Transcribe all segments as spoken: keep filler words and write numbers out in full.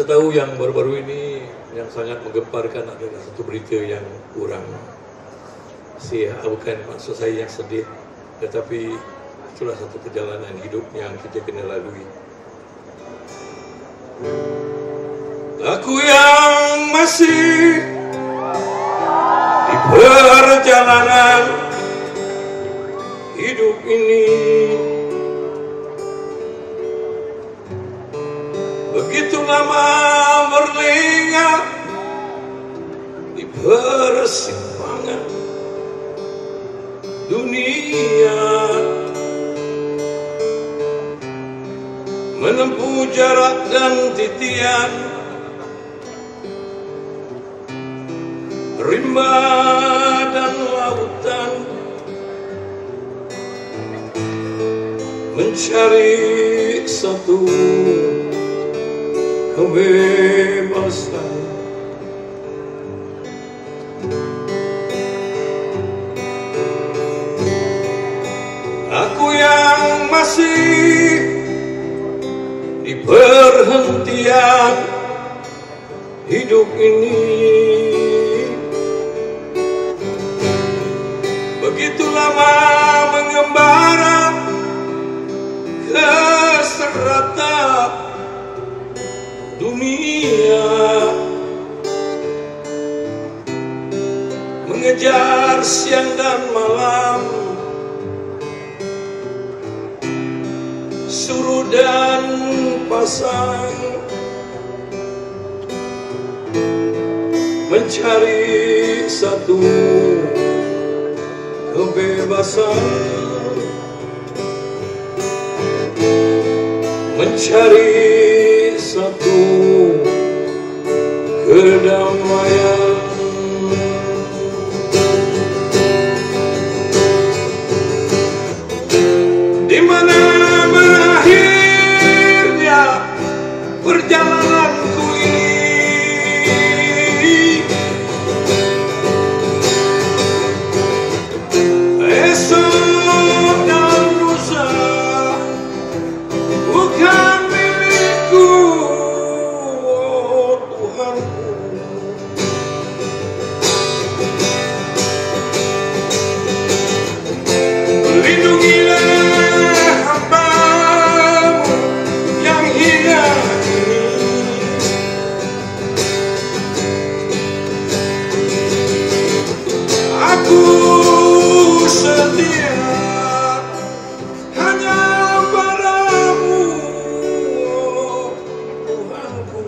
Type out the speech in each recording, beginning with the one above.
Kita tahu yang baru-baru ini yang sangat menggemparkan adalah satu berita yang kurang, saya bukan maksud saya yang sedih, tetapi itulah satu perjalanan hidup yang kita kena lalui. Aku yang masih di perjalanan hidup ini, begitu lama berlengah di persimpangan dunia, menempuh jarak dan titian, rimba dan lautan, mencari satu kebebasan. Aku yang masih di perhentian hidup ini, begitu lama mengembara ke serata dunia, mengejar siang dan malam, suruh dan pasang, mencari satu kebebasan, mencari satu kedamaian. Di mana berakhirnya perjalananku ini, esok dan lusa bukan milikku, oh Tuhanku. Lindungilah hamba-Mu yang hina ini, aku setia hanya padamu, oh Tuhanku.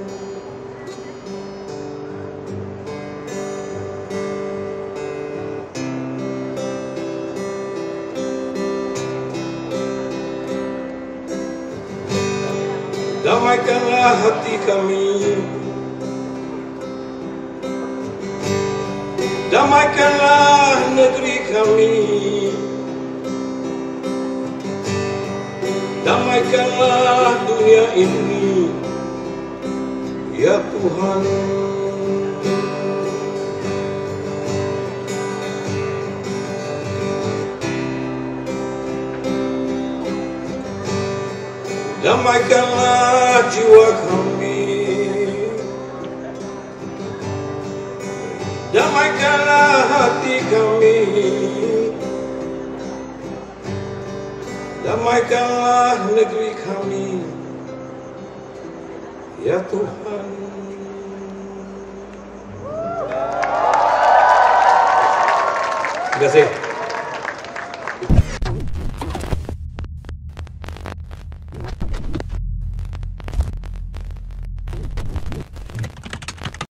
Damaikanlah hati kami, damaikanlah negeri kami, damaikanlah dunia ini, ya Tuhan. Damaikanlah jiwa kami, damaikanlah hati kami, damaikanlah negeri kami, ya Tuhan. Terima kasih.